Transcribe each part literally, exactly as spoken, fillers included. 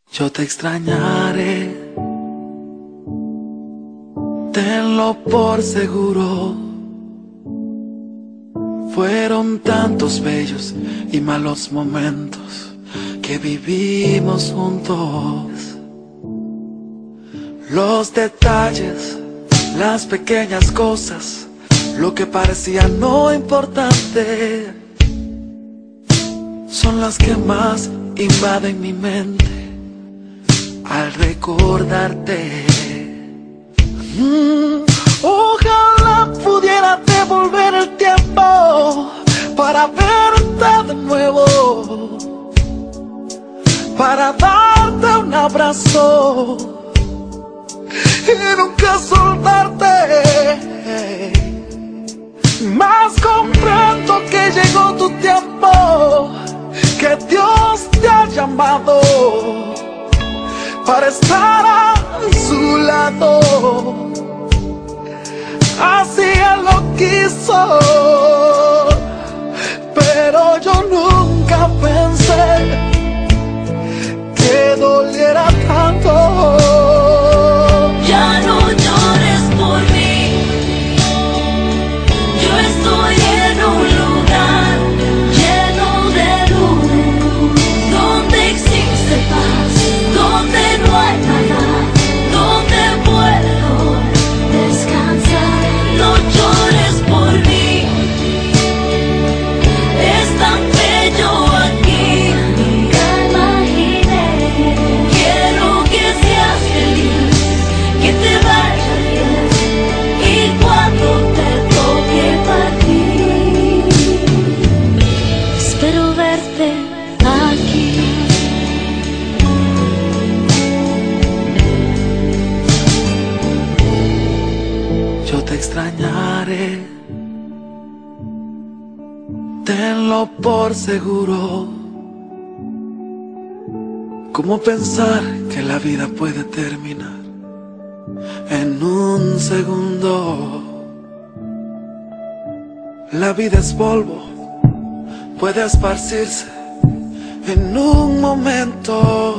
Yo te extrañaré, tenlo por seguro. Fueron tantos bellos y malos momentos que vivimos juntos. Los detalles, las pequeñas cosas, lo que parecía no importante, son las que más invaden mi mente al recordarte. Mm, ojalá pudiera devolver el tiempo para verte de nuevo, para darte un abrazo y nunca soltarte. Mas comprendo que llegó tu tiempo, que Dios te ha llamado para estar a su lado. Así Él lo quiso, pero yo nunca pensé que doliera tanto. Ya no llores por mí, yo estoy en un lugar lleno de luz, donde existe paz, donde no hay maldad, donde puedo descansar. No llores por mí, es tan bello aquí, nunca imaginé. Quiero que seas feliz, que te vaya bien, y cuando te toque partir, espero verte aquí. Yo te extrañaré, tenlo por seguro. ¿Cómo pensar que la vida puede terminar en un segundo? La vida es polvo, puede esparcirse en un momento.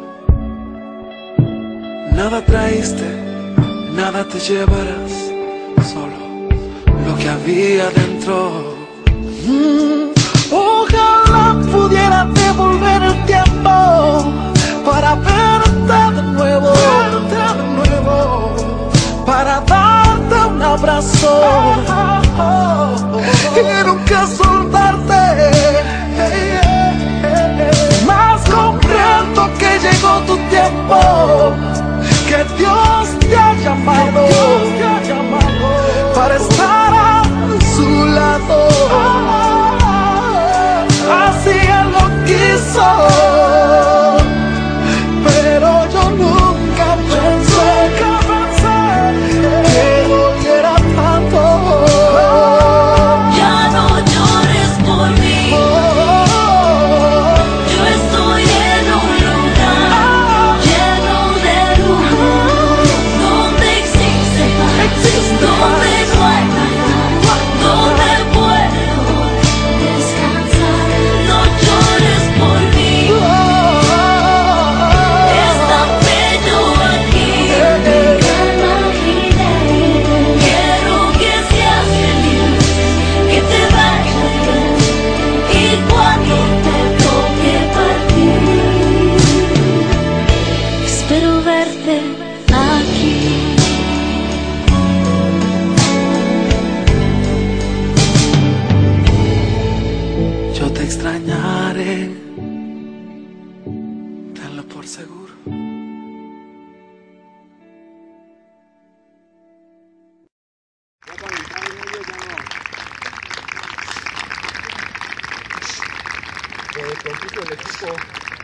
Nada traíste, nada te llevarás, solo lo que había dentro. Mm, ojalá pudiera devolver el tiempo para verte de nuevo, verte de nuevo, para darte un abrazo y nunca soltarte. Mas comprendo que llegó tu tiempo, que Dios te ha llamado para estar a su lado. Así Él lo quiso, pero yo nunca pensé que doliera tanto. Ya no llores por mí, yo estoy en un lugar lleno de luz, donde existe paz, donde no hay maldad, donde puedo descansar. No llores por mí, es tan bello aquí, nunca imaginé. Quiero que seas feliz, que te vaya bien, y cuando te toque partir, espero verte aquí. Yo te extrañaré, tenlo por seguro. Pues, compuso el equipo.